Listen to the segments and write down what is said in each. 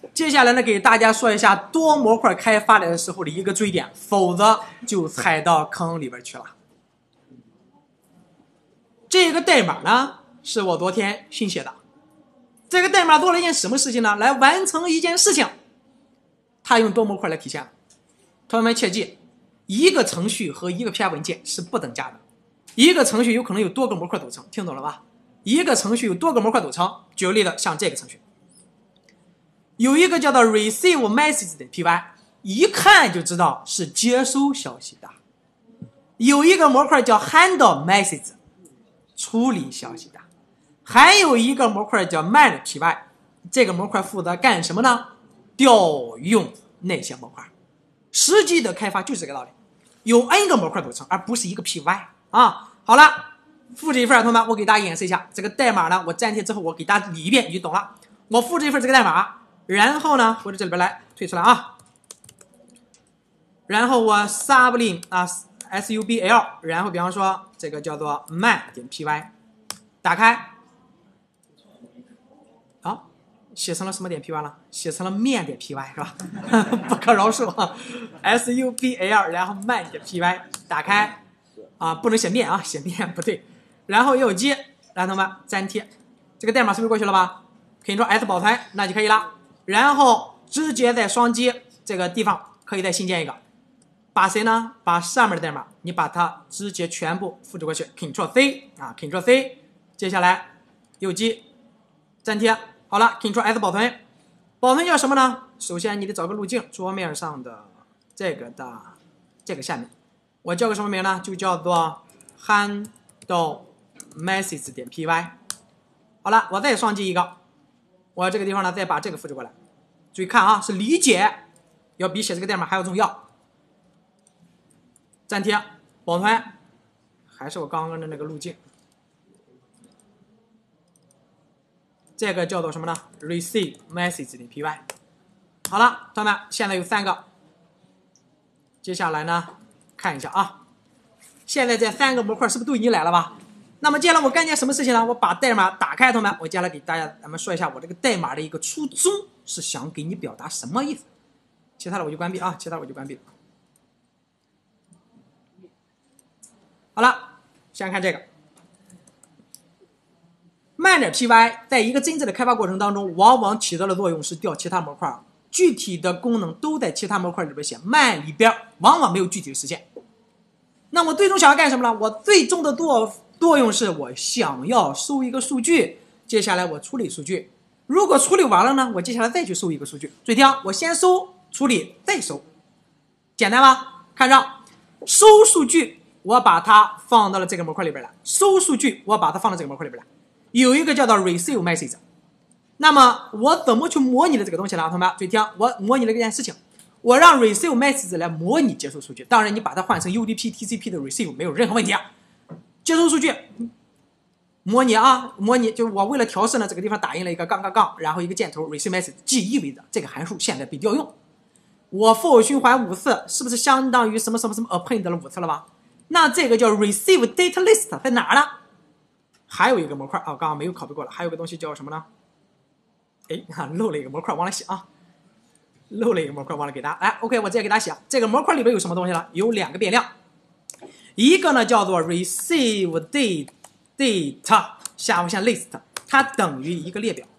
接下来呢，给大家说一下多模块开发的时候的一个注意点，否则就踩到坑里边去了。这个代码呢，是我昨天新写的。这个代码做了一件什么事情呢？来完成一件事情，它用多模块来体现。同学们切记，一个程序和一个 PR 文件是不等价的。一个程序有可能有多个模块组成，听懂了吧？一个程序有多个模块组成。举个例子，像这个程序，有一个叫做 receive message 的 py， 一看就知道是接收消息的。有一个模块叫 handle message， 处理消息的。还有一个模块叫 man py， 这个模块负责干什么呢？调用那些模块。实际的开发就是这个道理，有 n 个模块组成，而不是一个 py 啊。好了，复制一份，同学们，我给大家演示一下这个代码呢。我粘贴之后，我给大家理一遍，你就懂了。我复制一份这个代码，然后呢，回到这里边来，退出来啊。然后我 sublim 啊 subl， 然后比方说这个叫做 man.py， 打开。啊，写成了什么点 py 了？写成了面点 py 是吧？不可饶恕啊 ！subl， 然后 man.py， 打开啊，不能写面啊，写面不对。然后右击，来同学们粘贴，这个代码是不是过去了吧 ？Ctrl S 保存，那就可以了。然后直接在双击这个地方可以再新建一个，把谁呢？把上面的代码你把它直接全部复制过去 ，Ctrl C 啊 ，Ctrl C， 接下来右击粘贴。好了 ，Ctrl S 保存，保存叫什么呢？首先你得找个路径，桌面上的这个下面，我叫个什么名呢？就叫做 handle message.py。好了，我再双击一个，我这个地方呢再把这个复制过来。注意看啊，是理解要比写这个代码还要重要。粘贴，保存，还是我刚刚的那个路径。这个叫做什么呢 ？receive message.py。好了，同学们，现在有3个。接下来呢，看一下啊，现在这3个模块是不是都已经来了吧？那么接下来我干件什么事情呢？我把代码打开，同学们，我接下来给大家咱们说一下我这个代码的一个初衷是想给你表达什么意思。其他的我就关闭啊，其他的我就关闭了。好了，先看这个。man.py 在一个真正的开发过程当中，往往起到的作用是调其他模块，具体的功能都在其他模块里边写。man 里边往往没有具体的实现。那我最终想要干什么呢？我最终的作用是我想要收一个数据，接下来我处理数据。如果处理完了呢，我接下来再去收一个数据。注意听，我先收，处理，再收，简单吧？看着，收数据，我把它放到了这个模块里边来；收数据，我把它放到这个模块里边来。有一个叫做 receive message， 那么我怎么去模拟的这个东西呢？同学们，注意听，我模拟了一件事情，我让 receive message 来模拟接收数据。当然，你把它换成 UDP、TCP 的 receive 没有任何问题。接收数据，模拟啊，模拟就我为了调试呢，这个地方打印了一个杠，然后一个箭头 receive message， 即意味着这个函数现在被调用。我 for 循环5次，是不是相当于什么 append 了5次了吧？那这个叫 receive data list 在哪儿呢？还有一个模块啊，刚刚没有拷贝过了。还有个东西叫什么呢？哎，漏了一个模块，忘了写啊，漏了一个模块，忘了给大家。哎 ，OK， 我直接给大家写。这个模块里边有什么东西呢？有2个变量，一个呢叫做 receive data 下划线 list， 它等于一个列表，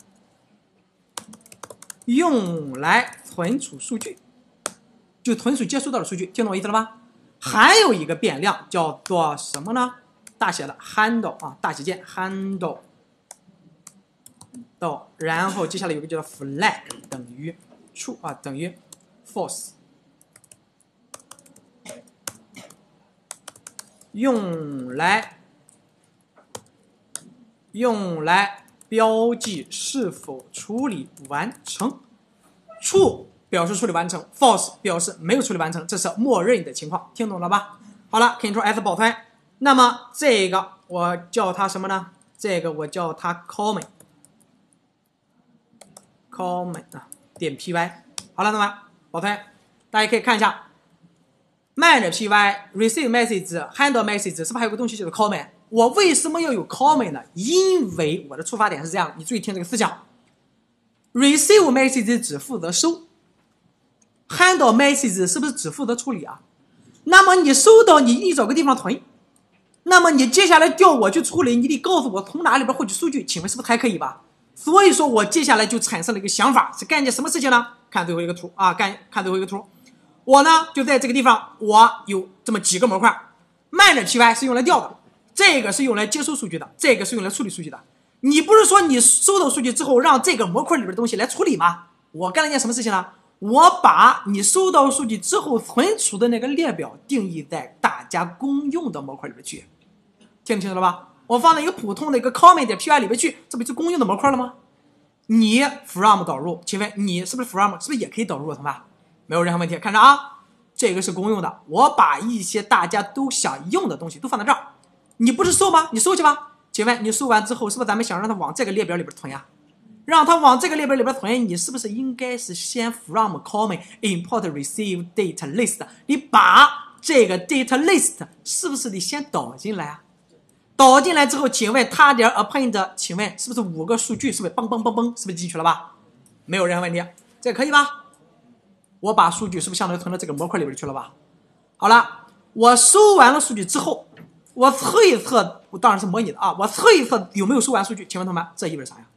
用来存储数据，就存储接收到的数据，听懂我意思了吗？还有一个变量叫做什么呢？大写的 handle 啊，大写键 handle， 然后接下来有个叫做 flag 等于 true 啊，等于 false， 用来标记是否处理完成。true 表示处理完成 ，false 表示没有处理完成，这是默认的情况，听懂了吧？好了 ，Ctrl S 保存。那么这个我叫它什么呢？这个我叫它 comment 啊点 py。好了，同学们，保存。大家可以看一下 man.py receive message handle message 是不是还有个东西叫做 comment？ 我为什么要有 comment 呢？因为我的出发点是这样，你注意听这个思想。 receive message 只负责收 ，handle message 是不是只负责处理啊？那么你收到，你找个地方囤。那么你接下来调我去处理，你得告诉我从哪里边获取数据，请问是不是还可以吧？所以说我接下来就产生了一个想法，是干件什么事情呢？看最后一个图啊，看最后一个图。我呢就在这个地方，我有这么几个模块，慢点 py 是用来调的，这个是用来接收数据的，这个是用来处理数据的。你不是说你收到数据之后让这个模块里边的东西来处理吗？我干了一件什么事情呢？我把你收到数据之后存储的那个列表定义在大家公用的模块里边去。听清楚了吧？我放在一个普通的一个 comment.py 里边去，这不是公用的模块了吗？你 from 导入，请问你是不是 from 是不是也可以导入同吧？没有任何问题。看着啊，这个是公用的，我把一些大家都想用的东西都放在这儿。你不是收吗？你收去吧。请问你收完之后，是不是咱们想让它往这个列表里边囤呀？让它往这个列表里边囤，你是不是应该是先 from comment import receive data list？ 你把这个 data list 是不是得先导进来啊？导进来之后，请问它点 append， 请问是不是5个数据？是不是嘣嘣嘣嘣？是不是进去了吧？没有任何问题，这个可以吧？我把数据是不是相当于存到这个模块里边去了吧？好了，我收完了数据之后，我测一测，我当然是模拟的啊，我测一测有没有收完数据。请问同学们，这意味着啥呀？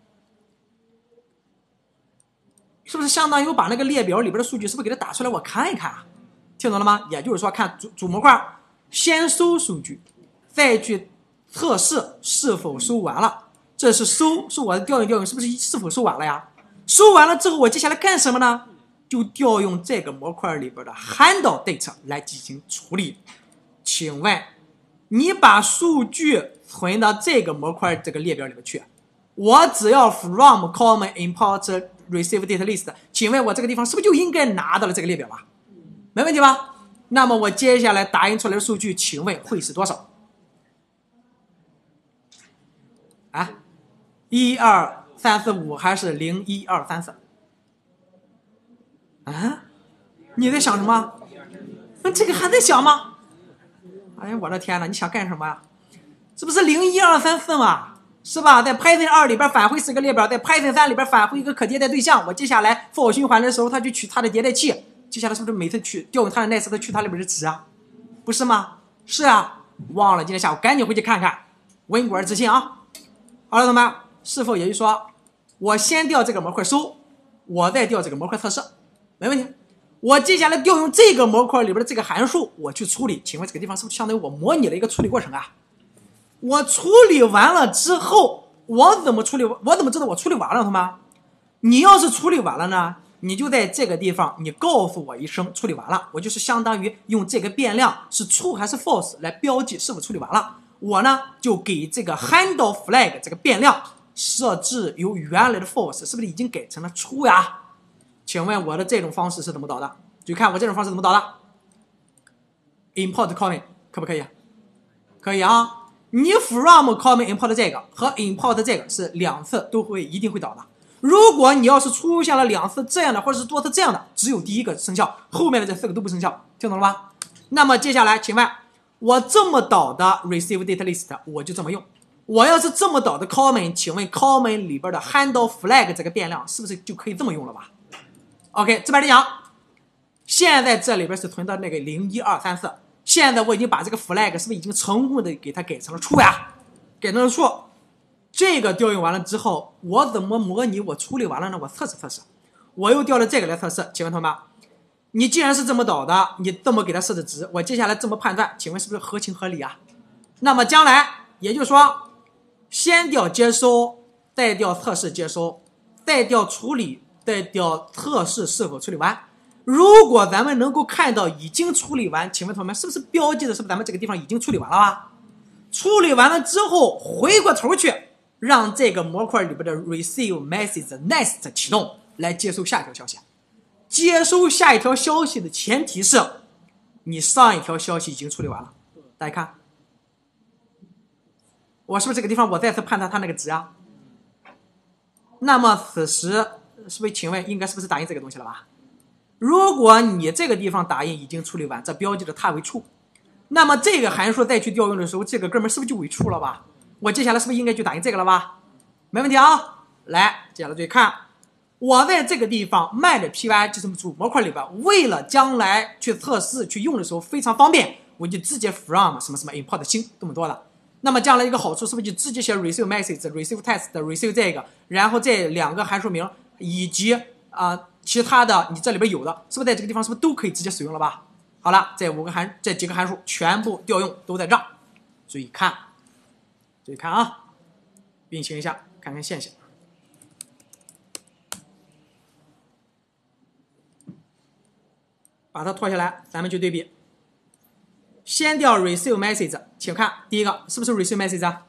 是不是相当于我把那个列表里边的数据是不是给它打出来我看一看啊？听懂了吗？也就是说，看主模块先收数据，再去测试是否收完了。这是收我的调用，是不是否收完了呀？收完了之后，我接下来干什么呢？就调用这个模块里边的 handle data 来进行处理。请问你把数据存到这个模块这个列表里面去，我只要 from comment import receive data list， 请问我这个地方是不是就应该拿到了这个列表吧？没问题吧？那么我接下来打印出来的数据，请问会是多少？啊，1、2、3、4、5还是0、1、2、3、4？啊？你在想什么？这个还在想吗？哎呀，我的天哪！你想干什么呀？这不是0、1、2、3、4吗？是吧？在 Python 2里边返回4个列表，在 Python 3里边返回一个可迭代对象。我接下来 for 循环的时候，它就取它的迭代器。接下来是不是每次调用它的 nest 取它里边的值啊？不是吗？是啊。忘了今天下午赶紧回去看看，稳果而自信啊！好了，同学们，是否也就是说，我先调这个模块收，我再调这个模块测试，没问题。我接下来调用这个模块里边的这个函数，我去处理。请问这个地方是不是相当于我模拟了一个处理过程啊？我处理完了之后，我怎么处理？我怎么知道我处理完了，同学们？你要是处理完了呢，你就在这个地方，你告诉我一声处理完了，我就是相当于用这个变量是 true 还是 false 来标记是否处理完了。我呢就给这个 handle flag 这个变量设置由原来的 false 是不是已经改成了 true 呀？请问我的这种方式是怎么导的？就看我这种方式怎么导的。import comment 可不可以？可以啊。你 from comment import 这个和 import 这个是2次都一定会导的。如果你要是出现了2次这样的，或者是多次这样的，只有第一个生效，后面的这4个都不生效，听懂了吗？那么接下来，请问我这么导的 receive data list 我就这么用。我要是这么导的 comment， 请问 comment 里边的 handle flag 这个变量是不是就可以这么用了吧 ？OK， 这边来讲，现在这里边是存到那个0、1、2、3、4。现在我已经把这个 flag 是不是已经成功的给它改成了 true 呀？改成了 true。这个调用完了之后，我怎么模拟我处理完了呢？我测试。我又调了这个来测试。请问同学们，你既然是这么导的，你这么给它设置值，我接下来这么判断，请问是不是合情合理啊？那么将来也就是说，先调接收，再调测试接收，再调处理，再调测试是否处理完。如果咱们能够看到已经处理完，请问同学们是不是标记的是不是咱们这个地方已经处理完了吧？处理完了之后，回过头去让这个模块里边的 receive message next 启动，来接收下一条消息。接收下一条消息的前提是你上一条消息已经处理完了。大家看，我是不是这个地方我再次判断它那个值啊？那么此时是不是请问应该是不是打印这个东西了吧？如果你这个地方打印已经处理完，这标记着它为 true， 那么这个函数再去调用的时候，这个哥们是不是就为 true 了吧？我接下来是不是应该就打印这个了吧？没问题啊。来，接下来注意看， 我在这个地方卖的 py 就是主模块里边，为了将来去测试去用的时候非常方便，我就直接 from 什么什么 import 新这么多了。那么将来一个好处是不是就直接写 receive message、receive text、receive 这个，然后这两个函数名以及其他的你这里边有的，是不是在这个地方是不是都可以直接使用了吧？好了，这几个函数全部调用都在这儿，注意看啊，并行一下，看看现象。把它拖下来，咱们去对比。先调 receive message， 请看第一个是不是 receive message 啊？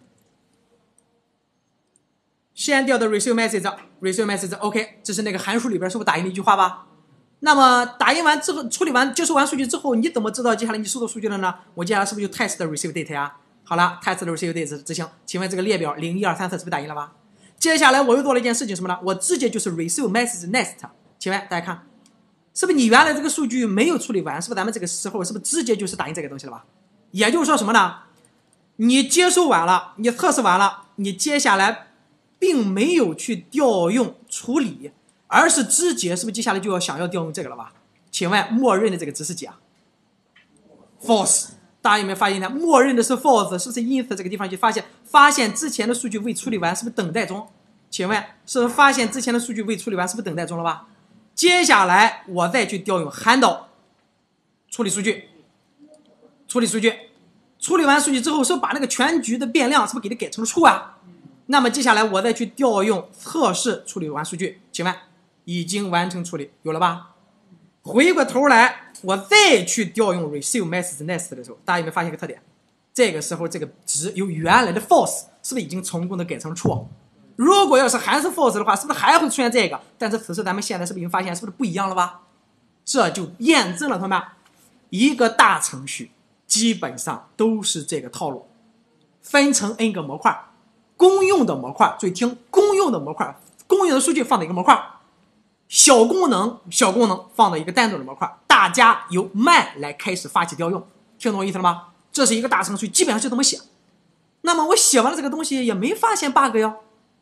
先调的 receive message OK， 这是那个函数里边是不是打印了一句话吧？那么打印完之后，处理完接收完数据之后，你怎么知道接下来你收到数据了呢？我接下来是不是就 test receive date 呀？好了 ，test receive date 执行，请问这个列表0、1、2、3、4是不是打印了吧？接下来我又做了一件事情什么呢？我直接就是 receive message next， 请问大家看。是不是你原来这个数据没有处理完？是不是咱们这个时候是不是直接就是打印这个东西了吧？也就是说什么呢？你接收完了，你测试完了，你接下来并没有去调用处理，而是直接是不是接下来就要想要调用这个了吧？请问默认的这个值是几啊 ？false。大家有没有发现呢？默认的是 false， 是不是因此这个地方就发现之前的数据未处理完，是不是等待中？请问是不是发现之前的数据未处理完，是不是等待中了吧？接下来我再去调用 handle 处理数据，处理完数据之后，是不是把那个全局的变量是不是给它改成了 true 啊？那么接下来我再去调用测试处理完数据，请问已经完成处理，有了吧？回过头来，我再去调用 receive message next 的时候，大家有没有发现一个特点？这个时候这个值由原来的 false 是不是已经成功的改成了 true？如果要是还是 false 的话，是不是还会出现这个？但是此时咱们现在是不是已经发现是不是不一样了吧？这就验证了同学们，一个大程序基本上都是这个套路，分成 n 个模块，公用的模块，注意听，公用的模块，公用的数据放在一个模块，小功能放到一个单独的模块，大家由慢来开始发起调用，听懂我意思了吗？这是一个大程序，基本上就这么写。那么我写完了这个东西也没发现 bug 呀。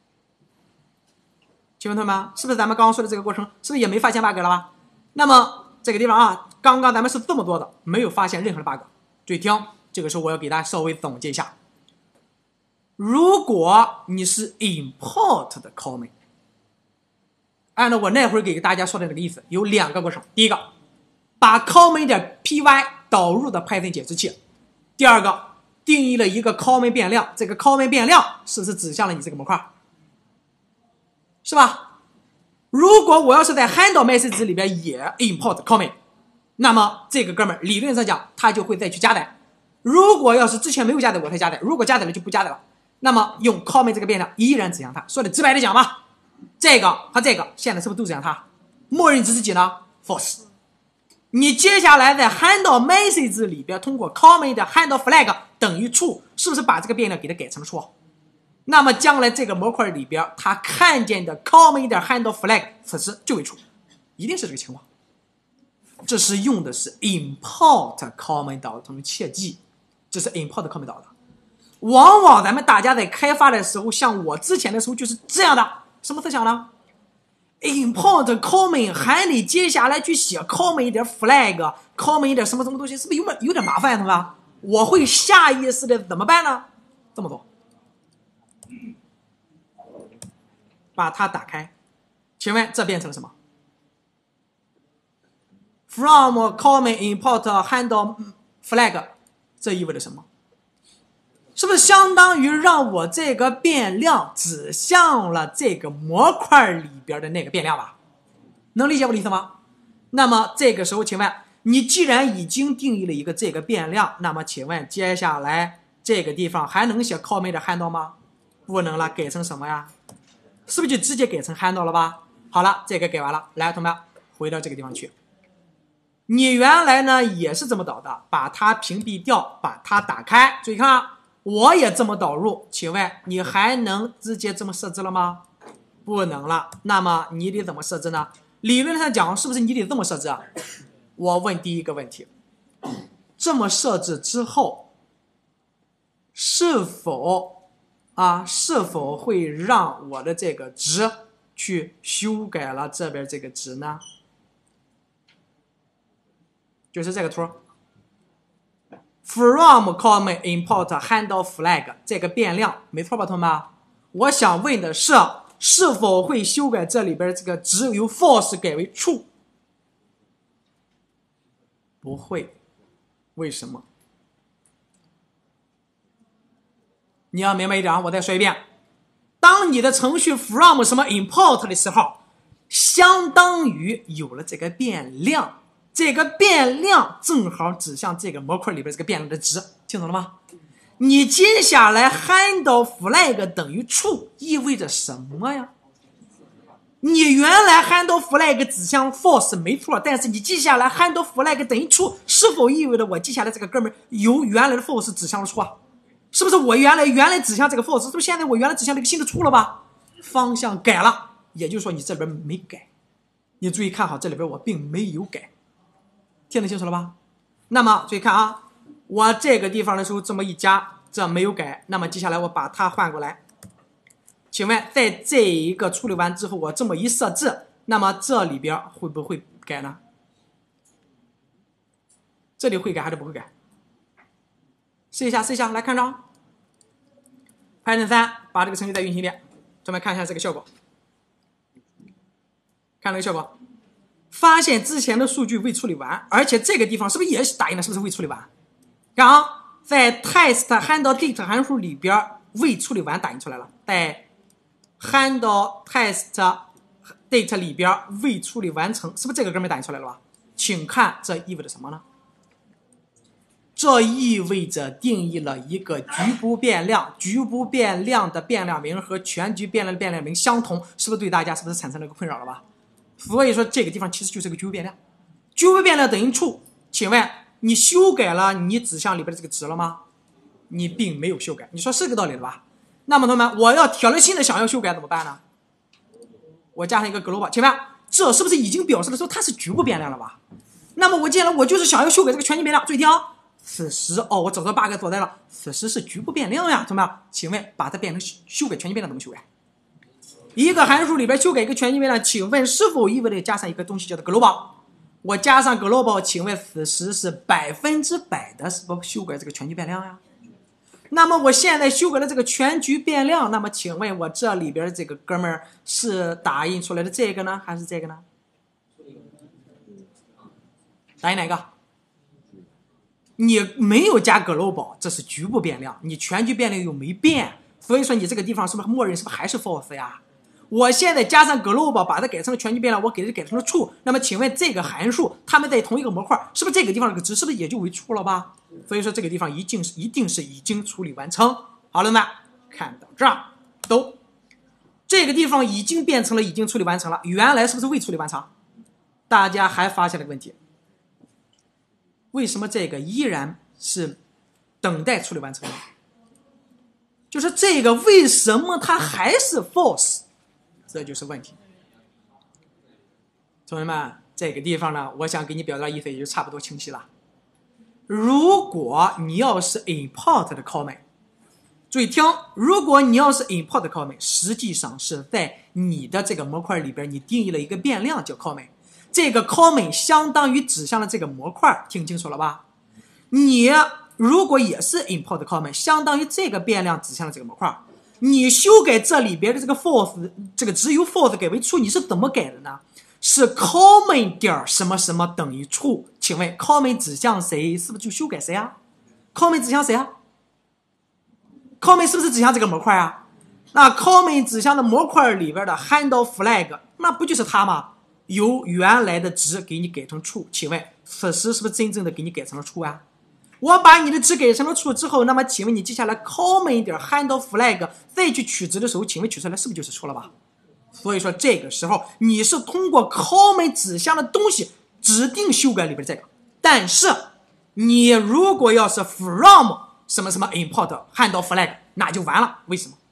请问同学们，是不是咱们刚刚说的这个过程，是不是也没发现 bug 了吧？那么这个地方啊，刚刚咱们是这么多的，没有发现任何的 bug。注意听，这个时候我要给大家稍微总结一下。如果你是 import 的 comment， 按照我那会儿给大家说的那个意思，有两个过程。第一个，把 comment 点 py 导入的 Python 解释器；第二个，定义了一个 comment 变量，这个 comment 变量是不是指向了你这个模块？是吧？如果我要是在 handle message 里边也 import comment， 那么这个哥们儿理论上讲他就会再去加载。如果要是之前没有加载我才加载，如果加载了就不加载了。那么用 comment 这个变量依然指向它。说的直白的讲吧，这个和这个现在是不是都指向它？默认值是几呢 ？false。你接下来在 handle message 里边通过 comment handle flag 等于 true， 是不是把这个变量给它改成了 true？那么将来这个模块里边，它看见的 comment handle flag 此时就为 true， 一定是这个情况。这是用的是 import comment 导的，同学切记，这是 import comment 导的。往往咱们大家在开发的时候，像我之前的时候就是这样的，什么思想呢 ？import comment 还得接下来去写 comment 点 flag，comment 点什么东西，是不是有点麻烦呀，同学？我会下意识的怎么办呢？这么做。把它打开，请问这变成了什么 ？From comment import handle flag， 这意味着什么？是不是相当于让我这个变量指向了这个模块里边的那个变量吧？能理解我的意思吗？那么这个时候，请问你既然已经定义了一个这个变量，那么请问接下来这个地方还能写 comment handle 吗？不能了，改成什么呀？是不是就直接改成 handle 了吧？好了，这个改完了，来，同学们回到这个地方去。你原来呢也是这么导的，把它屏蔽掉，把它打开。注意看啊，我也这么导入，请问你还能直接这么设置了吗？不能了。那么你得怎么设置呢？理论上讲，是不是你得这么设置啊？我问第一个问题，这么设置之后，是否会让我的这个值去修改了这边这个值呢？就是这个图 ，from comment import handle flag 这个变量，没错吧，同学们？我想问的是，是否会修改这里边这个值由 false 改为 true？ 不会，为什么？你要明白一点啊，我再说一遍。当你的程序 from 什么 import 的时候，相当于有了这个变量，这个变量正好指向这个模块里边这个变量的值，听懂了吗？你接下来 handle flag 等于 true 意味着什么呀？你原来 handle flag 指向 false 没错，但是你记下来 handle flag 等于 true， 是否意味着我记下来这个哥们由原来的 false 指向了 true 啊？是不是我原来指向这个 false， 是不是现在我原来指向了一个新的 true 了吧？方向改了，也就是说你这边没改。你注意看好，这里边我并没有改，听得清楚了吧？那么注意看啊，我这个地方的时候这么一加，这没有改，那么接下来我把它换过来。请问在这一个处理完之后，我这么一设置，那么这里边会不会改呢？这里会改还是不会改？试一下，来看着。Python 3，把这个程序再运行一遍，咱们看一下这个效果。看这个效果，发现之前的数据未处理完，而且这个地方是不是也打印的？是不是未处理完？看啊，在 test handle date 函数里边未处理完打印出来了，在 handle test date 里边未处理完成，是不是这个哥们打印出来了吧？请看这意味着什么呢？这意味着定义了一个局部变量，局部变量的变量名和全局变量的变量名相同，是不是对大家是不是产生了一个困扰了吧？所以说这个地方其实就是个局部变量，局部变量等于 true。请问你修改了你指向里边的这个值了吗？你并没有修改，你说是个道理了吧？那么同学们，我要条例性的想要修改怎么办呢？我加上一个 global， 请问这是不是已经表示了说它是局部变量了吧？那么我接下来我就是想要修改这个全局变量，注意听啊。此时我找到 bug 所在了，此时是局部变量呀，怎么样？请问把它变成修改全局变量怎么修改？一个函数里边修改一个全局变量，请问是否意味着加上一个东西叫做 global？ 我加上 global， 请问此时是100%的是不是修改这个全局变量呀？那么我现在修改了这个全局变量，那么请问我这里边这个哥们儿是打印出来的这个呢，还是这个呢？打印哪个？你没有加 global， 这是局部变量，你全局变量又没变，所以说你这个地方是不是默认是不是还是 false 呀？我现在加上 global 把它改成了全局变量，我给它改成了 true， 那么请问这个函数它们在同一个模块，是不是这个地方这个值是不是也就为 true 了吧？所以说这个地方一定是已经处理完成。好了吗？看到这儿都这个地方已经变成了已经处理完成了，原来是不是未处理完成？大家还发现了个问题，为什么这个依然是等待处理完成的？就是这个为什么它还是 false？ 这就是问题。同学们，这个地方呢，我想给你表达意思也就差不多清晰了。如果你要是 import 的 comment， 注意听，如果你要是 import 的 comment， 实际上是在你的这个模块里边，你定义了一个变量叫 comment， 这个 comment 相当于指向了这个模块，听清楚了吧？你如果也是 import 的 comment， 相当于这个变量指向了这个模块，你修改这里边的这个 false， 这个值由 false 改为 true， 你是怎么改的呢？是 comment 点什么什么等于 true， 请问 comment 指向谁，是不是就修改谁啊？ comment 指向谁啊？ comment 是不是指向这个模块啊？那 comment 指向的模块里边的 handle flag， 那不就是它吗？由原来的值给你改成 true， 请问此时是不是真正的给你改成了 true 啊？我把你的值改成了 true 之后，那么请问你接下来 comment 点 handle flag 再去取值的时候，请问取出来是不是就是 true 了吧？所以说这个时候你是通过 comment 指向的东西指定修改里边这个，但是你如果要是 from 什么什么 import handle flag， 那就完了。为什么？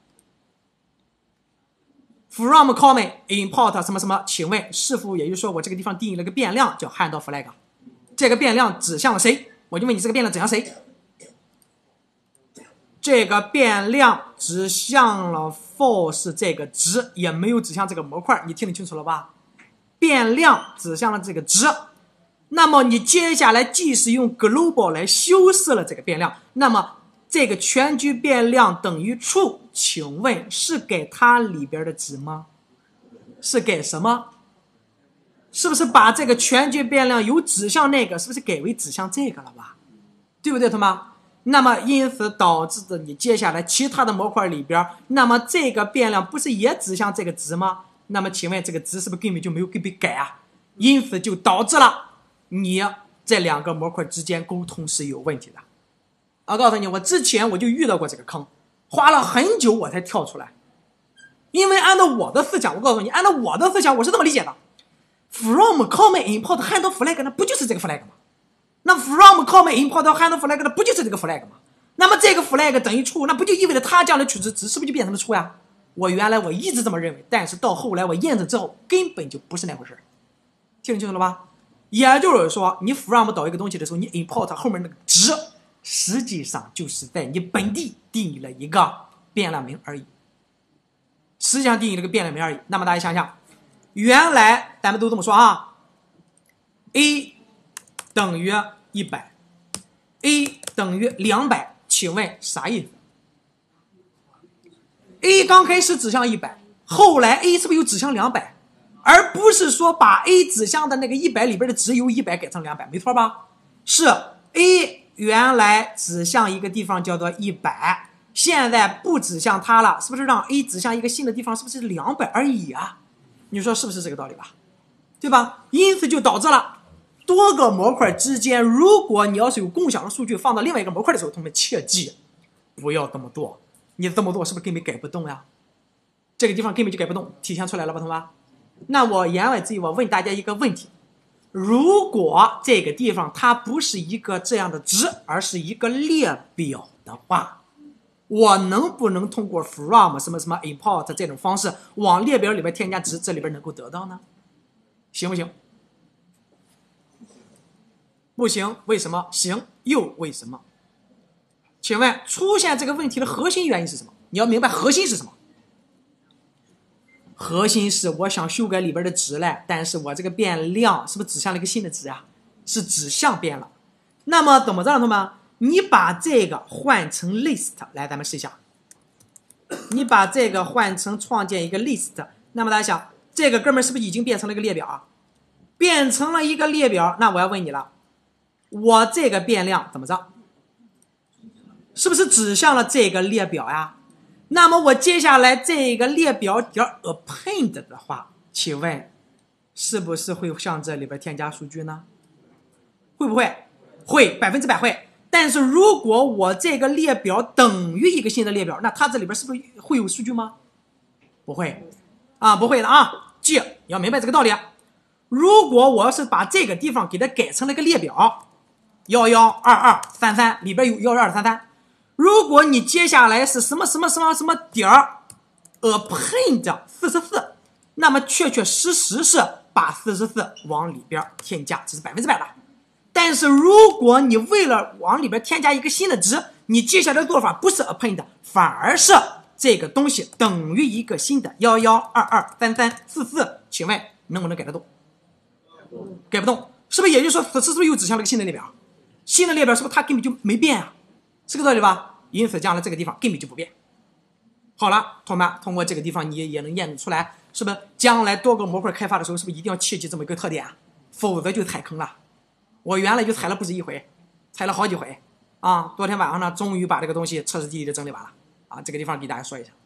from comment import 什么什么，请问是否也就是说我这个地方定义了个变量叫 handle flag， 这个变量指向了谁？我就问你这个变量指向谁？ 这个变量指向了 false 这个值，也没有指向这个模块，你听得清楚了吧？变量指向了这个值，那么你接下来即使用 global 来修饰了这个变量，那么这个全局变量等于 true， 请问是给它里边的值吗？是给什么？是不是把这个全局变量由指向那个是不是给为指向这个了吧？对不对，同学们？那么因此导致的你接下来其他的模块里边，那么这个变量不是也指向这个值吗？那么请问这个值是不是根本就没有被改啊？因此就导致了你这两个模块之间沟通是有问题的。我告诉你，我之前我就遇到过这个坑，花了很久我才跳出来。因为按照我的思想，我告诉你，按照我的思想，我是这么理解的 ：from comment import handle flag， 那不就是这个 flag 吗？那 from comment import handle flag， 那不就是这个 flag 吗？那么这个 flag 等于 true， 那不就意味着它将来取值值是不是就变成了 true 呀？我原来我一直这么认为，但是到后来我验证之后，根本就不是那回事。听清楚了吧？也就是说，你 from 导一个东西的时候，你 import 后面那个值，实际上就是在你本地定义了一个变量名而已。实际上定义了个变量名而已。那么大家想想，原来咱们都这么说啊 ，a 等于100 ，a 等于200，请问啥意思 ？a 刚开始指向100，后来 a 是不是又指向200？而不是说把 a 指向的那个100里边的值由100改成200，没错吧？是 a 原来指向一个地方叫做100，现在不指向它了，是不是让 a 指向一个新的地方？是不是200而已啊？你说是不是这个道理吧？对吧？因此就导致了多个模块之间，如果你要是有共享的数据放到另外一个模块的时候，同学们切记不要这么做。你这么做是不是根本改不动呀？这个地方根本就改不动，体现出来了吧，同学们？那我言外之意，我问大家一个问题：如果这个地方它不是一个这样的值，而是一个列表的话，我能不能通过 from 什么什么 import 这种方式往列表里边添加值，这里边能够得到呢？行不行？不行，为什么？行，又为什么？请问出现这个问题的核心原因是什么？你要明白核心是什么？核心是我想修改里边的值来，但是我这个变量是不是指向了一个新的值啊？是指向变了。那么怎么着，同学们？你把这个换成 list， 来，咱们试一下。你把这个换成创建一个 list， 那么大家想，这个哥们儿是不是已经变成了一个列表啊？变成了一个列表，那我要问你了，我这个变量怎么着？是不是指向了这个列表呀？那么我接下来这个列表点 append 的话，请问是不是会向这里边添加数据呢？会不会？会，100%会。但是如果我这个列表等于一个新的列表，那它这里边是不是会有数据吗？不会啊，不会的啊。记，你要明白这个道理。如果我要是把这个地方给它改成了一个列表，112233里边有11233，如果你接下来是什么什么什么什么点 append 44，那么确确实实是把44往里边添加，这是100%的。但是如果你为了往里边添加一个新的值，你接下来的做法不是 append， 反而是这个东西等于一个新的11223344，请问能不能改得动？改不动，是不是也就是说此次是不是又指向了一个新的列表？新的列表是不是它根本就没变啊？是个道理吧？因此将来这个地方根本就不变。好了，同学们，通过这个地方你也能验证出来，是不是将来多个模块开发的时候，是不是一定要切记这么一个特点啊？否则就踩坑了。我原来就踩了不止一回，踩了好几回啊！昨天晚上呢，终于把这个东西彻彻底底的整理完了啊！这个地方给大家说一下。